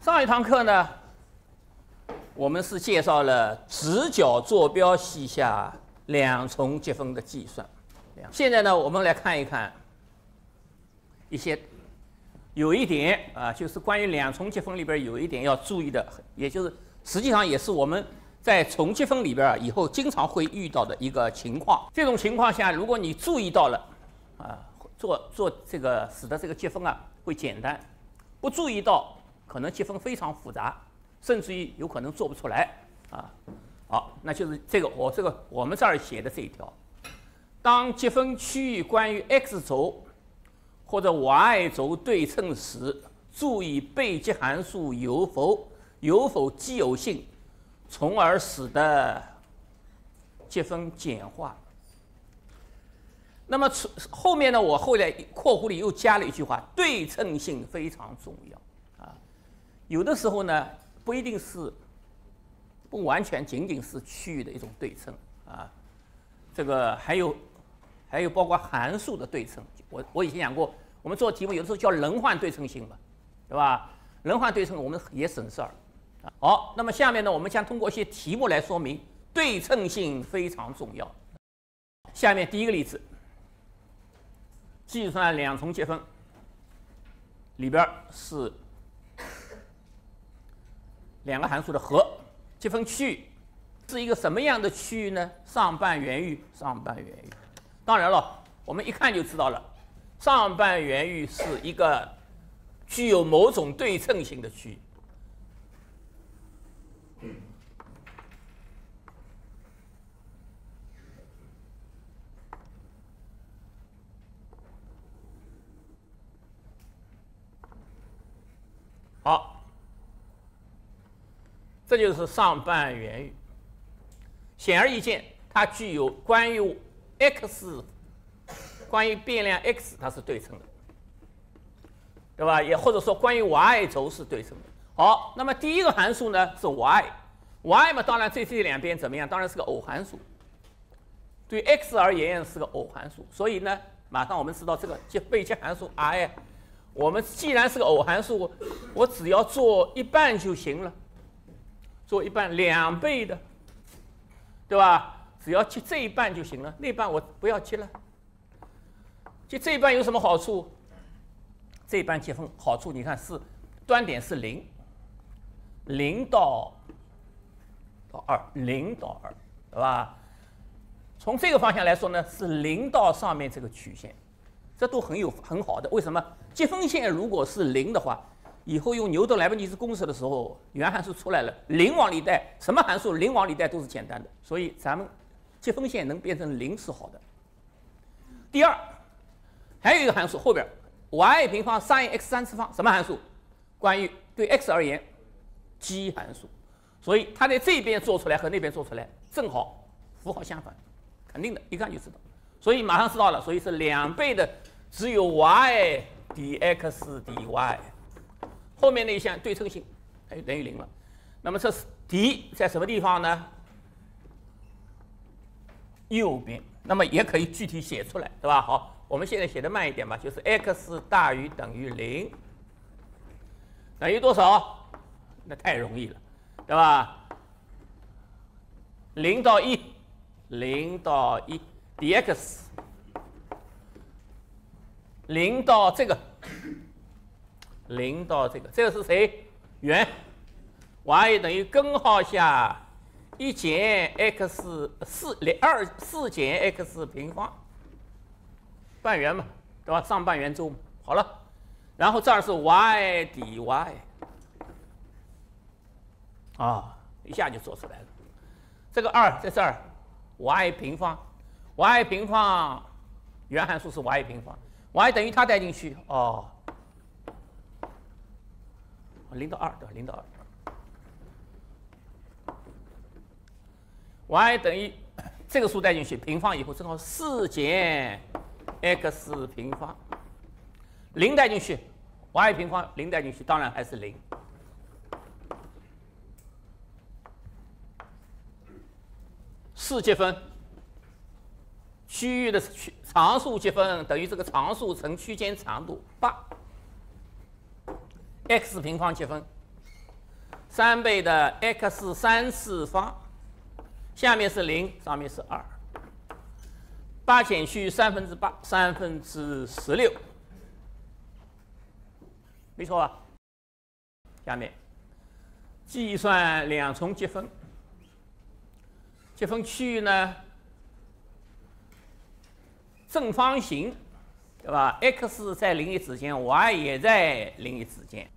上一堂课呢，我们是介绍了直角坐标系下两重积分的计算。现在呢，我们来看一看有一点啊，就是关于两重积分里边有一点要注意的，也就是实际上也是我们在重积分里边以后经常会遇到的一个情况。这种情况下，如果你注意到了啊，做这个使得这个积分啊会简单；不注意到，可能积分非常复杂，甚至于有可能做不出来啊。好，那就是我们这儿写的这一条。当积分区域关于 x 轴或者 y 轴对称时，注意被积函数有否奇偶性，从而使得积分简化。那么后面呢，我后来括弧里又加了一句话：对称性非常重要啊。有的时候呢，不完全仅仅是区域的一种对称啊，这个还有包括函数的对称。我以前讲过，我们做题目有的时候叫人换对称性嘛，对吧？人换对称我们也省事儿。好，那么下面呢，我们将通过一些题目来说明对称性非常重要。下面第一个例子，计算两重积分，里边是两个函数的和，积分区域是一个什么样的区域呢？上半圆域，上半圆域。当然了，我们一看就知道了，上半圆域是一个具有某种对称性的区域。好，这就是上半圆域。显而易见，它具有关于变量 x 它是对称的，对吧？也或者说关于 y 轴是对称的。好，那么第一个函数呢是 y 嘛，当然这两边怎么样？当然是个偶函数。对 x 而言是个偶函数，所以呢，马上我们知道这个被积函数 i。我们既然是个偶函数，我只要做一半就行了，做一半2倍的，对吧？只要积这一半就行了，那半我不要积了。积这一半有什么好处？这一半积分好处，你看是端点是0到2，0到2，对吧？从这个方向来说呢，是0到上面这个曲线。这都很好的，为什么？积分线如果是0的话，以后用牛顿莱布尼兹公式的时候，原函数出来了，0往里带，什么函数0往里带都是简单的，所以咱们积分线能变成0是好的。第二，还有一个函数后边 y 平方 sin x3次方，什么函数？关于对 x 而言，奇函数，所以它在这边做出来和那边做出来正好符号相反，肯定的，一看就知道。所以马上知道了，所以是2倍的，只有 y dx dy， 后面那一项对称性它就等于0了。那么这是 d 在什么地方呢？右边。那么也可以具体写出来，对吧？好，我们现在写的慢一点吧，就是 x 大于等于0，等于多少？那太容易了，对吧？0到1，0到1。dx 0到这个，0到这个，这个是谁？圆 y 等于根号下1减 x 4减 x 平方，半圆嘛，对吧？上半圆周好了，然后这儿是 y dy， 啊，一下就做出来了。这个2在这儿 ，y 平方。y 平方原函数是 y 平方 ，y 等于它带进去哦，0到2对吧？0到2 ，y 等于这个数带进去平方以后正好4减 x 平方，0带进去 y 平方0带进去，当然还是0。4积分。区域的常数积分等于这个常数乘区间长度8，x 平方积分 3倍的 x3次方，下面是0，上面是2，8减去8/3，16，没错吧？下面计算两重积分，积分区域呢，正方形，对吧 ？x 在0、1之间 ，y 也在0、1之间。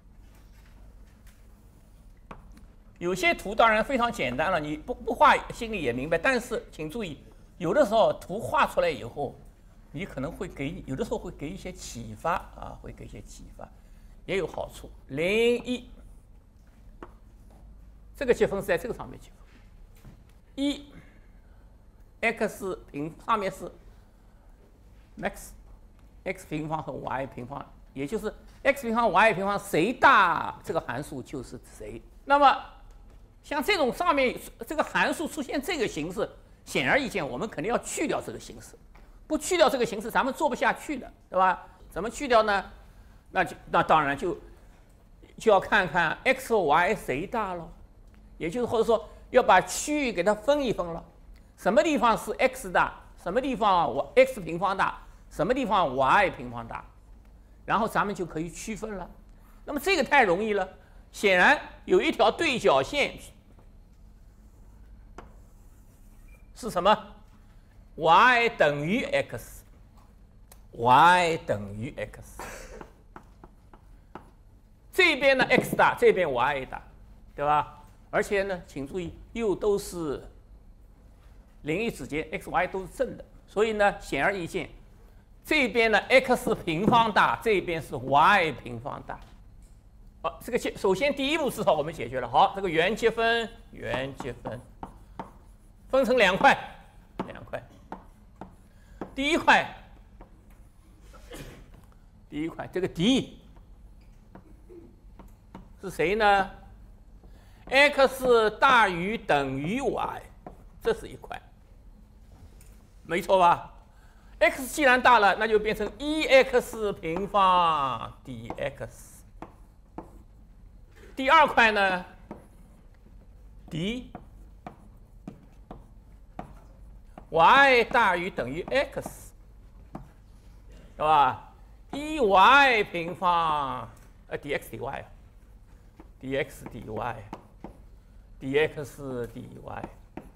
有些图当然非常简单了，你不画心里也明白。但是请注意，有的时候图画出来以后，你可能会有的时候会给一些启发啊，会给一些启发，也有好处。0、1，这个积分是在这个上面积分。1x 平上面是 x 平方和 y 平方，也就是 x 平方 y 平方谁大，这个函数就是谁。那么像这种上面这个函数出现这个形式，显而易见，我们肯定要去掉这个形式。不去掉这个形式，咱们做不下去的，对吧？怎么去掉呢？那当然就要看看 x 和 y 谁大了，也就是或者说要把区域给它分一分了。什么地方是 x 大，什么地方x 平方大，什么地方 y 平方大，然后咱们就可以区分了。那么这个太容易了，显然有一条对角线是什么 ？y 等于 x，y 等于 x。这边呢 x 大，这边 y 大，对吧？而且呢，请注意，又都是0、1之间 ，x、y 都是正的，所以呢，显而易见，这边呢 x 平方大，这边是 y 平方大。好，这个首先第一步至少我们解决了。好，这个圆积分，分成2块，第一块，这个 D 是谁呢 ？x 大于等于 y， 这是一块，没错吧 ？x 既然大了，那就变成1x 平方 dx。第二块呢 ，D y 大于等于 x， 对吧？1y 平方dx dy，dx dy。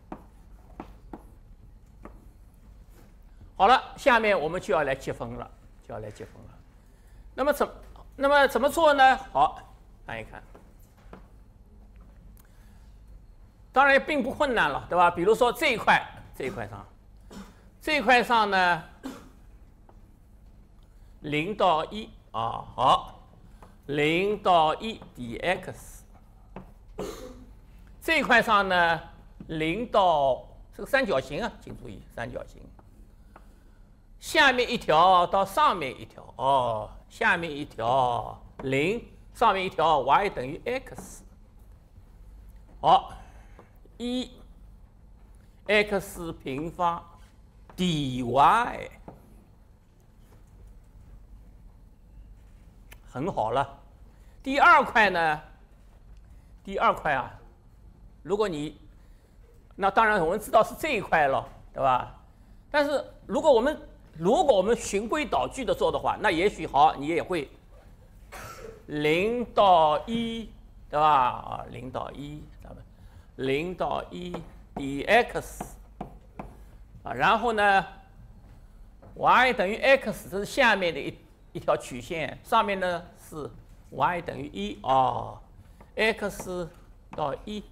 好了，下面我们就要来积分了，那么怎么做呢？好，看一看。当然并不困难了，对吧？比如说这一块上呢，0到1啊，好，0到1 dx。这一块上呢，0到这个三角形啊，请注意三角形，下面一条到上面一条哦，下面一条0，上面一条 y 等于 x。好，1x 平方 dy， 很好了。第二块呢？如果那当然我们知道是这一块了，对吧？但是如果我们循规蹈矩的做的话，那也许好，你也会0到1，对吧？啊，0到1，咱们0到1 dx 啊，然后呢 y 等于 x， 这是下面的一条曲线，上面呢是 y 等于1啊 ，x 到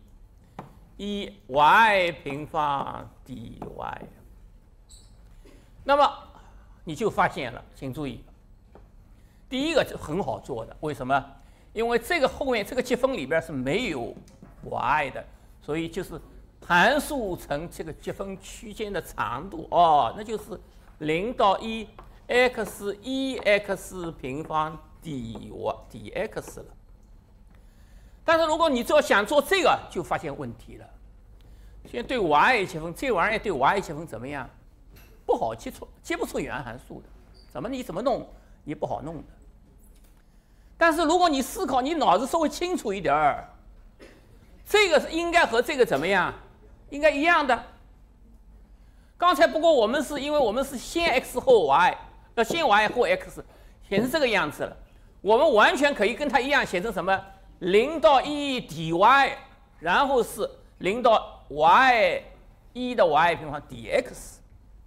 1y 平方 dy。那么你就发现了，请注意，第一个就很好做的，为什么？因为这个后面这个积分里边是没有 y 的，所以就是函数乘这个积分区间的长度哦，那就是0到1 1x 平方 dx 了。但是如果你想做这个，就发现问题了。现在对 y 积分，这玩意儿对 y 积分怎么样？不好接不出原函数的，你怎么弄，你不好弄的。但是如果你思考，你脑子稍微清楚一点儿， 这个是应该和这个怎么样？应该一样的。刚才不过我们是因为我们是先 x 后 y， 先 y 后 x， 写成这个样子了。我们完全可以跟它一样写成什么？0到1 dy， 然后是0到 y 1的 y 平方 dx。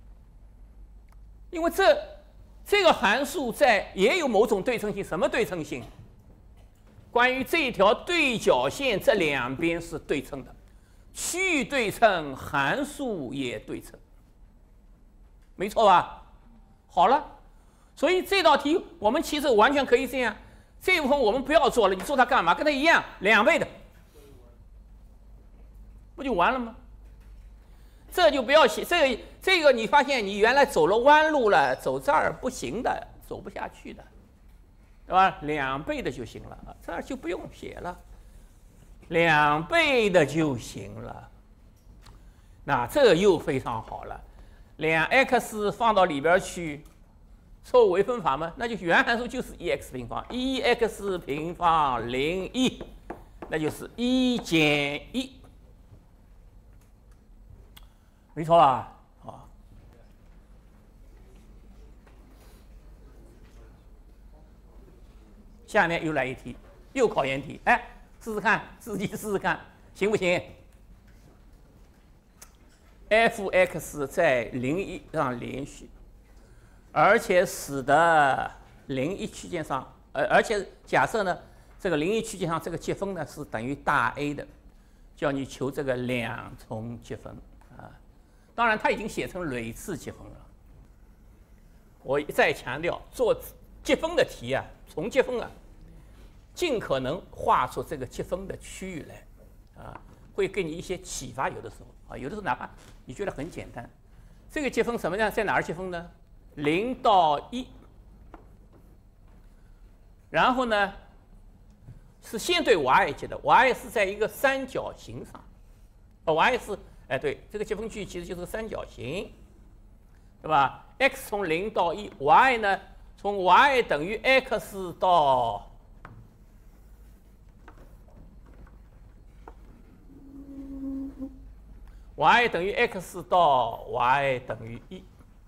因为这个函数也有某种对称性，什么对称性？关于这条对角线这两边是对称的，区域对称，函数也对称，没错吧？好了，所以这道题我们其实完全可以这样，这部分我们不要做了，你做它干嘛？跟它一样，2倍的，不就完了吗？这就不要写这个，你发现你原来走了弯路了，走这儿不行的，走不下去的，对吧？2倍的就行了，这儿就不用写了，2倍的就行了。那这个又非常好了，2x 放到里边去，错误微分法嘛，那就原函数就是 1x 平方，1x 平方0 1，那就是1减1。没错吧？啊，下面又来一题，又考验题，哎，试试看，自己试试看，行不行 ？f(x) 在0、1上连续，而且使得0、1区间上，而且假设呢，这个0、1区间上这个积分呢是等于大 A 的，叫你求这个2重积分。当然，它已经写成累次积分了。我再强调，做积分的题啊，重积分啊，尽可能画出这个积分的区域来，啊，会给你一些启发。有的时候啊，有的时候哪怕你觉得很简单，这个积分什么样，在哪儿积分呢？0到1，然后呢是先对 y 积的 ，y 是在一个三角形上，y 是。哎，对，这个积分区其实就是个三角形，对吧 ？x 从0到1，y 呢从 y 等于 x 到y 等于 x 到 y 等于1，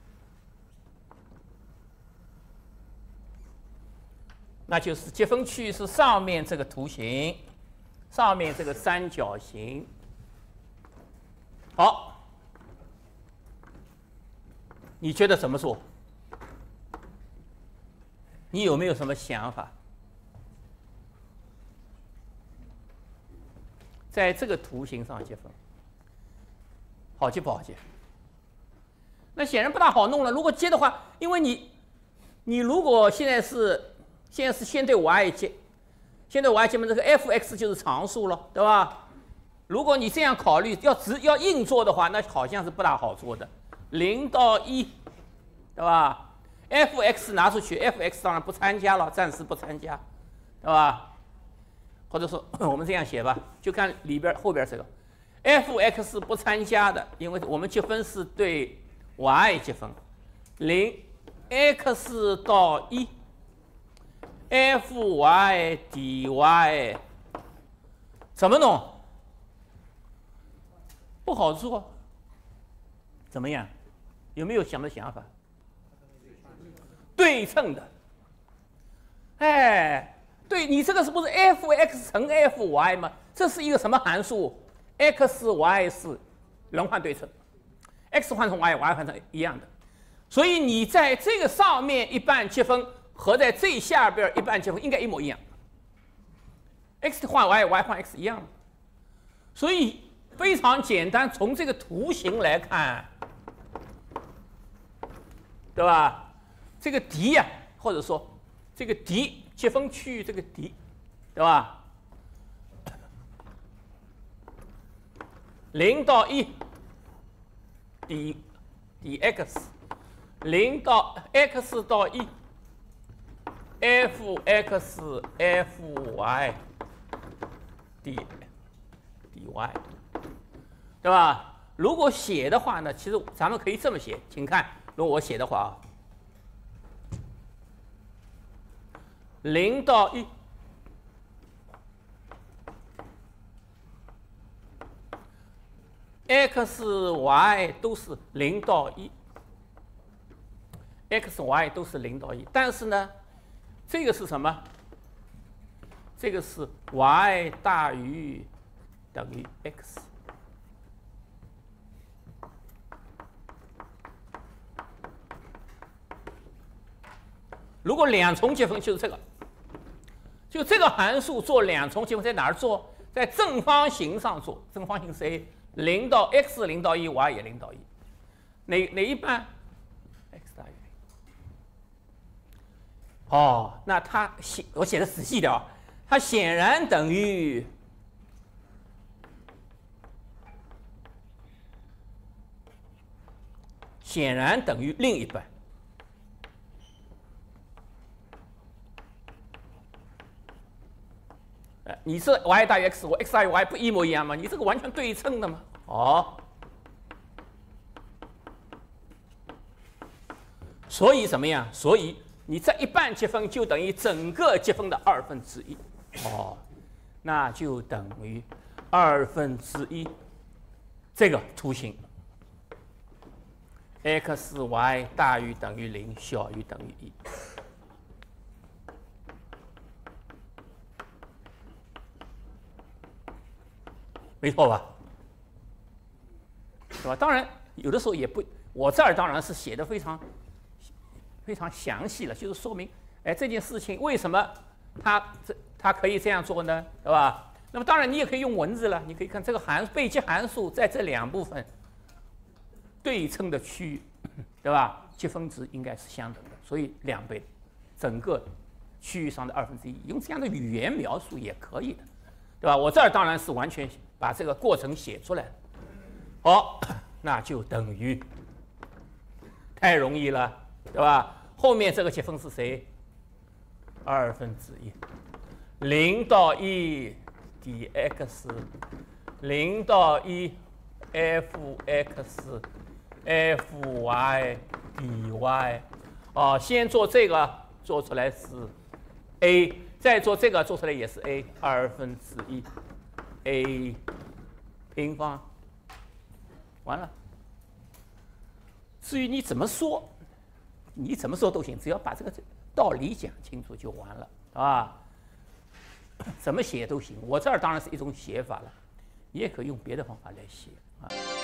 那就是积分区是上面这个图形，上面这个三角形。好，你觉得怎么做？你有没有什么想法？在这个图形上积分，好记不好记？那显然不大好弄了。如果接的话，因为你如果现在是先对 y 接，先对 y 接嘛，这个 f(x) 就是常数了，对吧？如果你这样考虑，要硬做的话，那好像是不大好做的。0到1，对吧 ？f(x) 拿出去 ，f(x) 当然不参加了，暂时不参加，对吧？或者说我们这样写吧，就看里边后边这个 f(x) 不参加的，因为我们积分是对 y 积分，0x 到1 ，fy dy 怎么弄？不好做，怎么样？有没有什么想法？对称的，哎，对你这个是不是 f(x) 乘 f(y) 吗？这是一个什么函数 ？x、y 是轮换对称 ，x 换成 y，y 换成一样的，所以你在这个上面一半积分和在最下边一半积分应该一模一样 ，x 换 y，y 换 x 一样，所以。非常简单，从这个图形来看，对吧？这个D呀，或者说这个D积分区域这个D，对吧？0到1 dx， 0到 x 到1 f(x) fy dy， 对吧？如果写的话呢，其实咱们可以这么写，请看，如果我写的话啊，0到1 x、y 都是0到1，x、y 都是0到1，但是呢，这个是什么？这个是 y 大于等于 x。如果两重积分就是这个，就这个函数做两重积分在哪儿做？在正方形上做，正方形是 a，0到 x 0到1，y 也0到1，哪一半 ？x 大于0。哦，那它我写的仔细点啊，它显然等于另一半。你是 y 大于 x， 我 x 大于 y 不一模一样吗？你这个完全对称的吗？哦，所以怎么样？所以你这一半积分就等于整个积分的1/2。哦，那就等于1/2这个图形 x y 大于等于0，小于等于1。没错吧？是吧？当然，有的时候也不，我这儿当然是写的非常详细了，就是说明，哎，这件事情为什么它可以这样做呢？对吧？那么当然你也可以用文字了，你可以看这个被积函数在这两部分对称的区域，对吧？积分值应该是相等的，所以2倍，整个区域上的1/2，用这样的语言描述也可以的，对吧？我这儿当然是完全把这个过程写出来了。好，那就等于，太容易了，对吧？后面这个积分是谁？1/2，0到1 dx，0到1 f(x) fy dy。哦，先做这个，做出来是 a， 再做这个，做出来也是 a，1/2 a 平方，完了。至于你怎么说，都行，只要把这个道理讲清楚就完了，啊，怎么写都行。我这儿当然是一种写法了，你也可以用别的方法来写啊。